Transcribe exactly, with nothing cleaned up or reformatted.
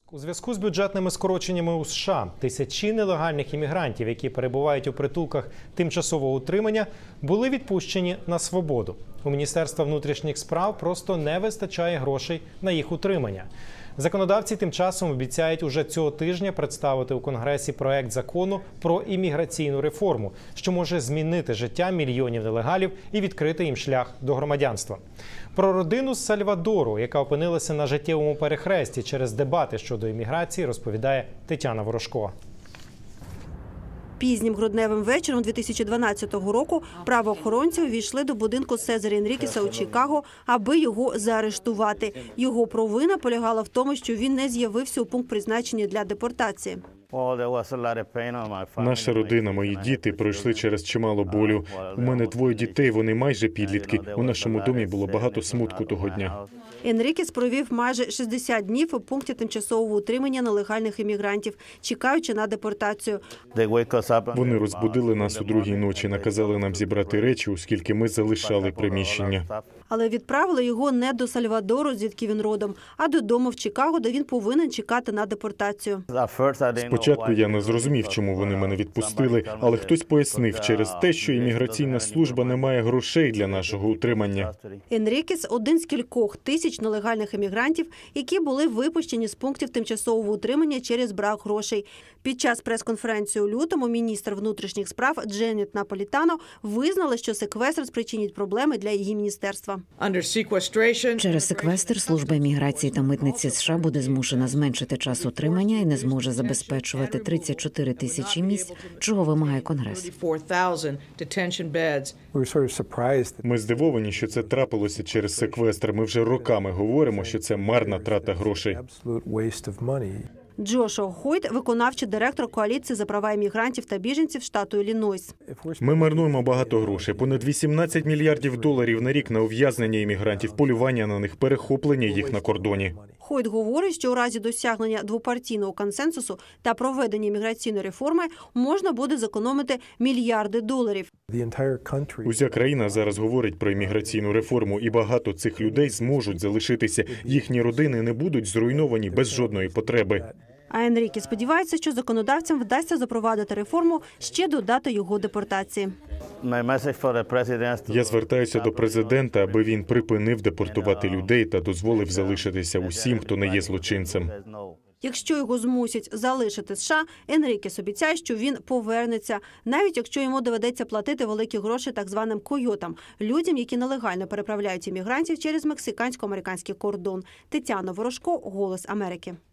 У зв'язку з бюджетними скороченнями у США тисячі нелегальних іммігрантів, які перебувають у притулках тимчасового утримання, були відпущені на свободу. У Міністерства внутрішніх справ просто не вистачає грошей на їх утримання. Законодавці тим часом обіцяють уже цього тижня представити у Конгресі проект закону про імміграційну реформу, що може змінити життя мільйонів нелегалів і відкрити їм шлях до громадянства. Про родину з Сальвадору, яка опинилася на життєвому перехресті через дебати щодо імміграції, розповідає Тетяна Ворожко. Пізнім грудневим вечором дві тисячі дванадцятого року правоохоронці увійшли до будинку Сезара Енрікеса у Чикаго, аби його заарештувати. Його провина полягала в тому, що він не з'явився у пункт призначення для депортації. Наша родина, мої діти пройшли через чимало болю. У мене двоє дітей, вони майже підлітки. У нашому домі було багато смутку того дня. Енрікес провів майже шістдесят днів у пункті тимчасового утримання нелегальних іммігрантів, чекаючи на депортацію. Вони розбудили нас у другій ночі, наказали нам зібрати речі, оскільки ми залишали приміщення. Але відправили його не до Сальвадору, звідки він родом, а додому в Чикаго, де він повинен чекати на депортацію. Спочатку я не зрозумів, чому вони мене відпустили, але хтось пояснив через те, що імміграційна служба не має грошей для нашого утримання. Енрікес – один з кількох тисяч нелегальних іммігрантів, які були випущені з пунктів тимчасового утримання через брак грошей. Під час прес-конференції у лютому міністр внутрішніх справ Дженет Наполітано визнала, що секвестр спричинить проблеми для її міністерства. Через секвестр служба імміграції та митниці США буде змушена зменшити час утримання і не зможе забезпечувати тридцять чотири тисячі місць, чого вимагає Конгрес. Ми здивовані, що це трапилося через секвестр. Ми вже роками говоримо, що це марна трата грошей. Джошуа Хойт – виконавчий директор коаліції за права іммігрантів та біженців штату Іллінойс. Ми марнуємо багато грошей. Понад вісімнадцять мільярдів доларів на рік на ув'язнення іммігрантів, полювання на них, перехоплення їх на кордоні. Хойт говорить, що у разі досягнення двопартійного консенсусу та проведення імміграційної реформи можна буде зекономити мільярди доларів. Уся країна зараз говорить про імміграційну реформу, і багато цих людей зможуть залишитися. Їхні родини не будуть зруйновані без жодної потреби. А Енріке сподівається, що законодавцям вдасться запровадити реформу ще до дати його депортації. Я звертаюся до президента, аби він припинив депортувати людей та дозволив залишитися усім, хто не є злочинцем. Якщо його змусять залишити США, Енрікес обіцяє, що він повернеться, навіть якщо йому доведеться платити великі гроші так званим койотам – людям, які нелегально переправляють іммігрантів через мексикансько-американський кордон. Тетяна Ворожко, «Голос Америки».